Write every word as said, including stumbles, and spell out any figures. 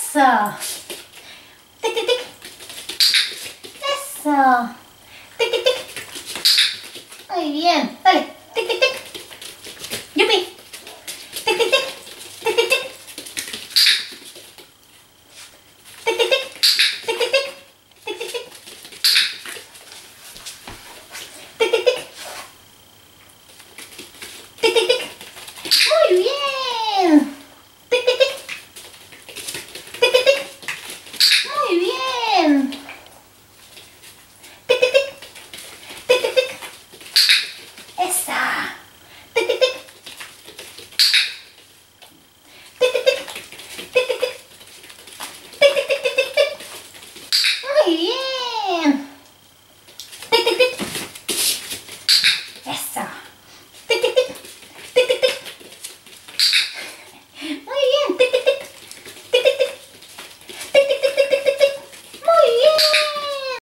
Eso. Tic, tic, tic. Eso. Tic, tic, tic. Muy bien. Dale. Tic, tic, tic. Yupi.